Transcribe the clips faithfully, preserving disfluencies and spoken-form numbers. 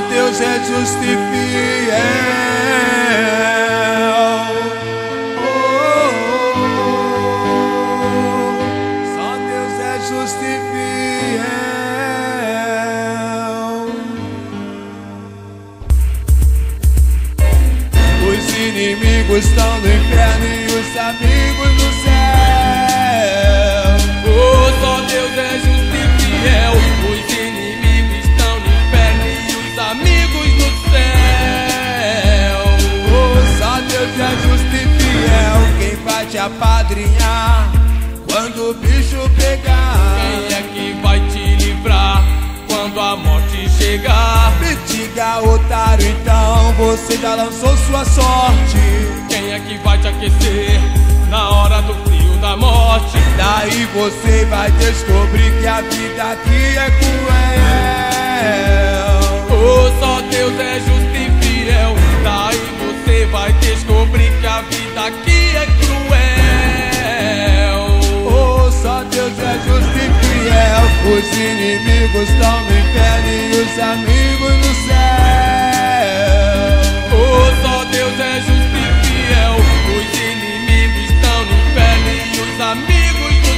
Deus é justo e fiel. Oh, oh, oh. Só Deus é justo e fiel. Os inimigos estão no inferno e os amigos no céu. Oh, só Deus é justo e fiel. Os inimigos estão no inferno e os amigos no céu. Oh, só Deus é justo e fiel. Quem vai te apadrinhar quando o bicho pegar? Quem é que vai te livrar quando a morte chegar? Me diga, otário, então você já lançou sua sorte. Quem é que vai te aquecer na hora do frio da morte? Daí você vai descobrir que a vida aqui é cruel. Oh, só Deus é justo e fiel. Daí você vai descobrir que a vida aqui é cruel. Oh, só Deus é justo e fiel. Os inimigos estão no inferno e os amigos no céu. Oh, só Deus é justo e fiel. Os inimigos estão no inferno e os amigos no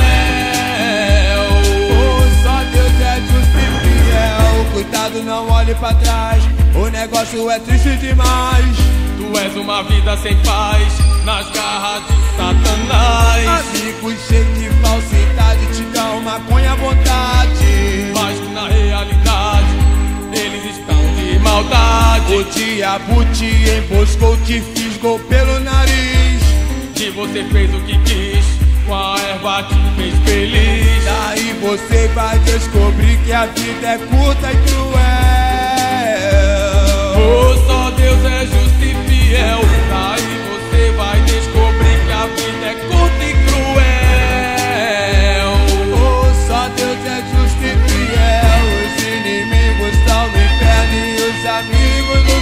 céu. Oh, só Deus é justo e fiel. Cuidado, não olhe pra trás, o negócio é triste demais. Tu és uma vida sem paz nas garras de Satanás. Amigos cheios de falsidade te dão maconha à vontade, mas que na realidade eles estão de maldade. O diabo te emboscou, te fisgou pelo nariz. E você fez o que quis, com a erva te fez feliz. Daí você vai descobrir que a vida é curta e cruel. Oh, só Deus é justo e fiel. Daí você vai descobrir que a vida é curta e cruel. Oh, só Deus é justo e fiel. Os inimigos estão no inferno e os amigos no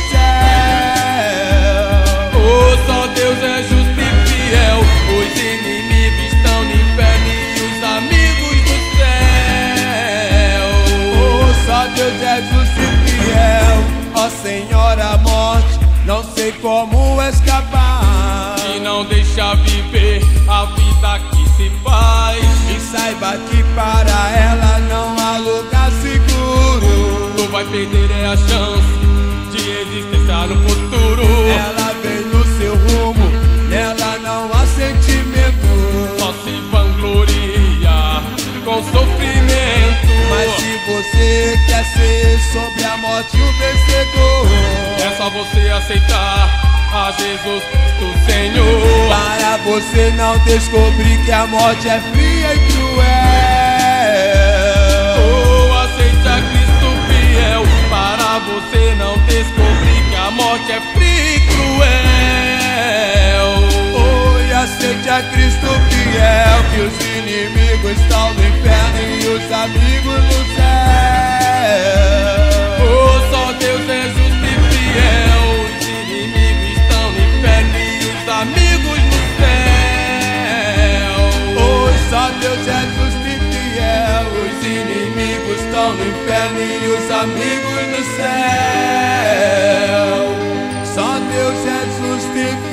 céu. Oh, só Deus é justo e fiel. Os inimigos estão no inferno e os amigos no céu. Oh, só Deus é justo e fiel. Ó Senhora morte, não sei como escapar. E não deixa viver a vida que se faz. E saiba que para ela não há lugar seguro. Tu vai perder é a chance de existência no futuro. Ela vem no seu rumo, nela não há sentimento. Só se vangloria com sofrimento. Mas se você quer ser sobre a morte o vencedor, é só você aceitar a Jesus Cristo Senhor. para você não descobrir que a morte é fria e cruel. Oh, aceite a Cristo fiel, para você não descobrir que a morte é fria e cruel. Oh, e aceite a Cristo fiel, que os inimigos estão no inferno e os amigos no céu. Oh, só Deus é justo e fiel. Os inimigos estão no inferno e os amigos no céu. Oh, só Deus é justo e fiel. Os inimigos estão no inferno e os amigos no céu. Só Deus é justo e fiel.